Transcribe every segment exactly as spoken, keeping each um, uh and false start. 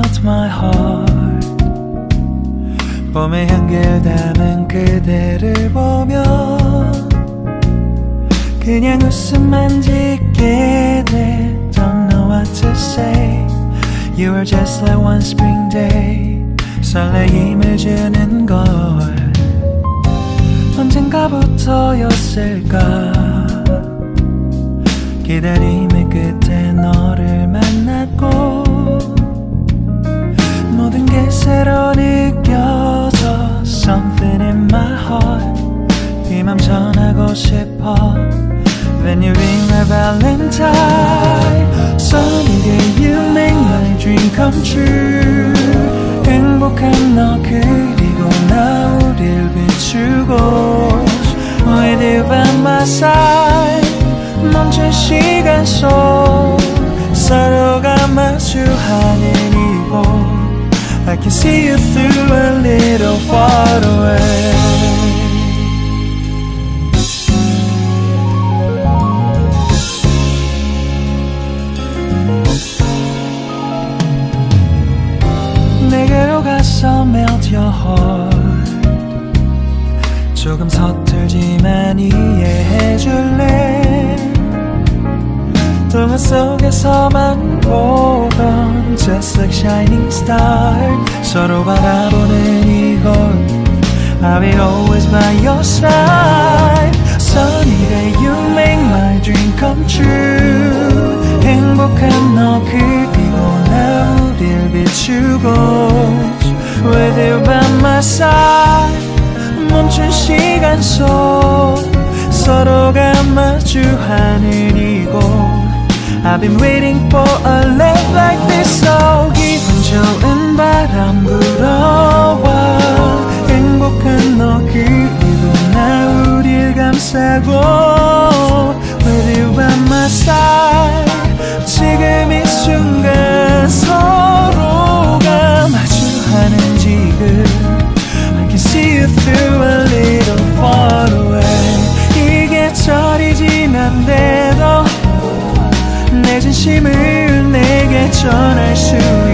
melt my heart. 봄의 향기를 담은 그대를 보면 그냥 웃음만 짓게 돼. Don't know what to say. You were just like one spring day. 설레임을 주는 걸 언젠가부터였을까. 기다림의 끝에 너를 만났고 모든 게 새로 느껴져. Something in my heart. 이 맘 전하고 싶어. When you ring my valentine. Sunny day you make my dream come true. 행복한 너 그리고 나 우릴 비추고 With you by my side. 멈춘 시간 속 서로가 마주하는 이곳 I can see you through a little far away. 내게로 가서 melt your heart. 조금 서툴지만 이해해줄래. 동화 속에서만 보던 Just like shining star. 서로 바라보는 이곳 I'll be always by your side. Sunny day you make my dream come true. 행복한 너 그리고 나 우릴 비추고 With you by my side. 멈춘 시간 속 서로가 마주하는 이곳 I've been waiting for a love like this. So 기분 좋은 바람 불어와 행복한 너 그리고 나 우릴 감싸고 With you by my side. 지금 이 순간 서로가 마주하는 지금 I can see you through a little far away. 이게 철이 지난데도 내 진심을 내게 전할 수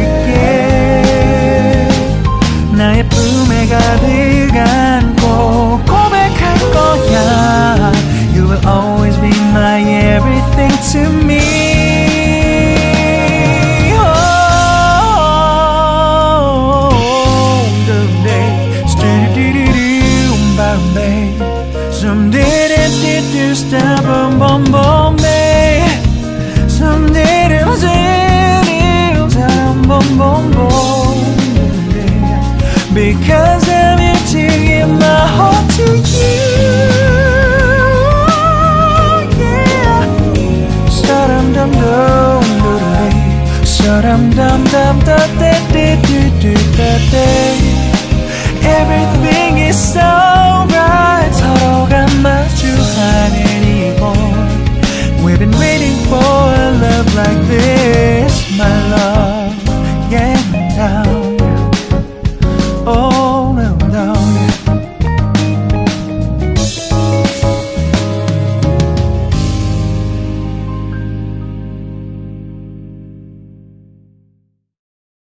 있게 나의 품에 가득 안고 고백할 거야. You will always be my everything to me. Some did it, did you stop, boom, boom, boom, babe. Some did it, was it, it was boom, boom, boom, babe. Because